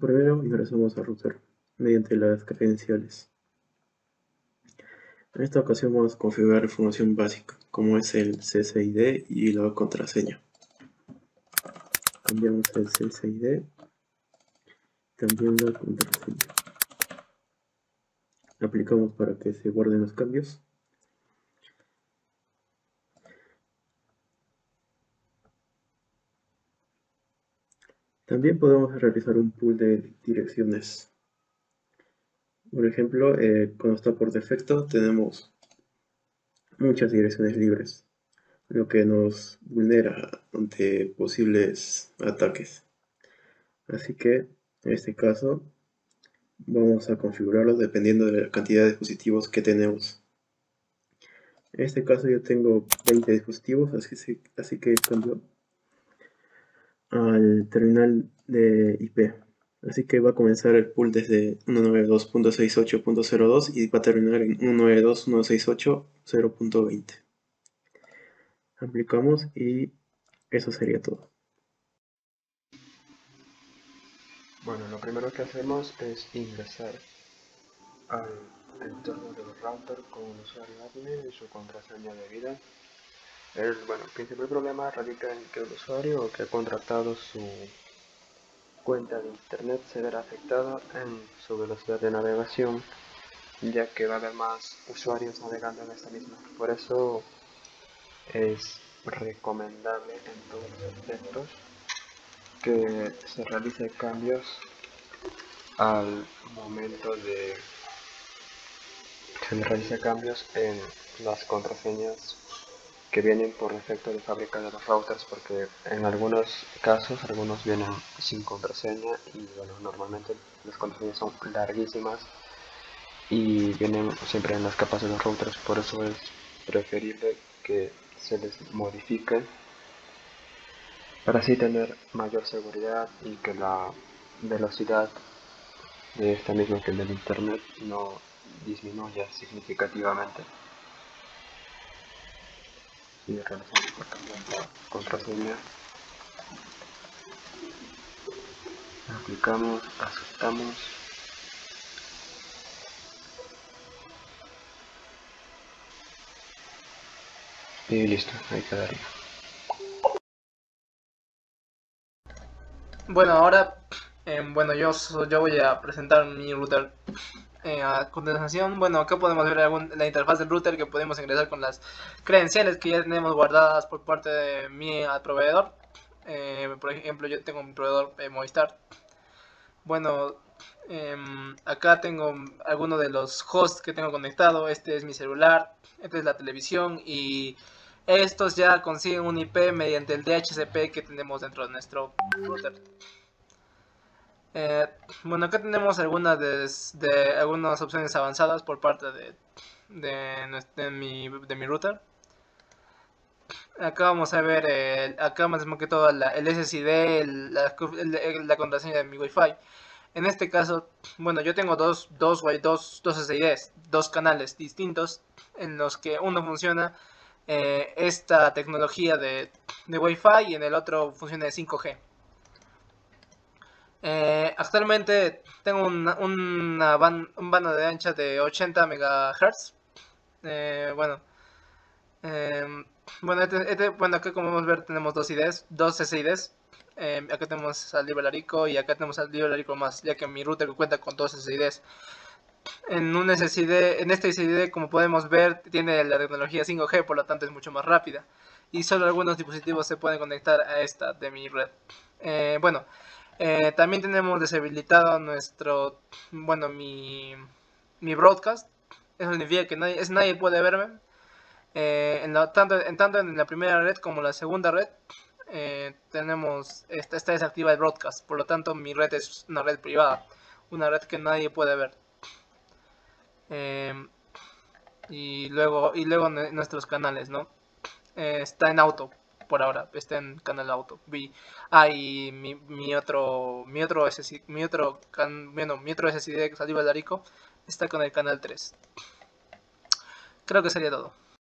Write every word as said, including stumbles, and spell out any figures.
Primero ingresamos al router mediante las credenciales. En esta ocasión vamos a configurar información básica, como es el C C I D y la contraseña. Cambiamos el C C I D, también la contraseña. Aplicamos para que se guarden los cambios. También podemos realizar un pool de direcciones. Por ejemplo, eh, cuando está por defecto tenemos muchas direcciones libres, lo que nos vulnera ante posibles ataques. Así que en este caso vamos a configurarlo dependiendo de la cantidad de dispositivos que tenemos. En este caso yo tengo veinte dispositivos, así, así que cambio al terminal de I P. Así que va a comenzar el pool desde ciento noventa y dos punto sesenta y ocho punto cero dos y va a terminar en ciento noventa y dos punto ciento sesenta y ocho punto cero punto veinte. Aplicamos y eso sería todo. Bueno, lo primero que hacemos es ingresar al entorno del router con un usuario admin y su contraseña debida. El bueno, principal problema radica en que el usuario que ha contratado su cuenta de internet se verá afectada en su velocidad de navegación, ya que va a haber más usuarios navegando en esta misma. Por eso es recomendable en todos los aspectos que se realice cambios al momento de se realice cambios en las contraseñas que vienen por defecto de fábrica de los routers, porque en algunos casos algunos vienen sin contraseña y bueno, normalmente las contraseñas son larguísimas y vienen siempre en las capas de los routers. Por eso es preferible que se les modifique para así tener mayor seguridad y que la velocidad de esta misma que del internet no disminuya significativamente. Y realizamos por cambiar la contraseña, aplicamos, aceptamos y listo, ahí quedaría. Bueno, ahora, eh, bueno, yo, so- yo voy a presentar mi router. Eh, a continuación, bueno, acá podemos ver algún- la interfaz del router que podemos ingresar con las credenciales que ya tenemos guardadas por parte de mi al proveedor. Eh, por ejemplo, yo tengo mi proveedor eh, Movistar. Bueno, em, acá tengo algunos de los hosts que tengo conectado. Este es mi celular, esta es la televisión y estos ya consiguen un I P mediante el D H C P que tenemos dentro de nuestro router. Eh, bueno, acá tenemos algunas de, de algunas opciones avanzadas por parte de, de, de mi, de mi router. Acá vamos a ver, eh, acá más que todo la, el S S I D, el- la, el- la contraseña de mi Wi-Fi. En este caso, bueno, yo tengo dos, dos, wi- dos, dos S S I Ds, dos canales distintos en los que uno funciona eh, esta tecnología de, de Wi-Fi y en el otro funciona de cinco G. Eh, actualmente tengo una, una ban- un banda de ancha de ochenta megahertz. Eh, bueno, eh, bueno, este- este- bueno, acá como podemos ver tenemos dos I Ds, dos S I Ds. Eh, acá tenemos al Librarico y acá tenemos al Librarico más, ya que mi router cuenta con dos S I Ds. En un S S I D, en este S S I D, como podemos ver, tiene la tecnología cinco G, por lo tanto es mucho más rápida. Y solo algunos dispositivos se pueden conectar a esta de mi red. Eh, bueno, eh, también tenemos deshabilitado nuestro, bueno, mi, mi broadcast. Eso significa que nadie, es, nadie puede verme. Eh, en la, tanto, en, tanto en la primera red como en la segunda red eh, tenemos, está, está desactiva el broadcast. Por lo tanto, mi red es una red privada, una red que nadie puede ver. Eh, y luego y luego nuestros canales, ¿no? Eh, está en auto por ahora, está en canal auto. Vi, ah, y mi, mi otro mi otro S S I, mi otro can, bueno, mi otro S S I D que salió Darico está con el canal tres. Creo que sería todo.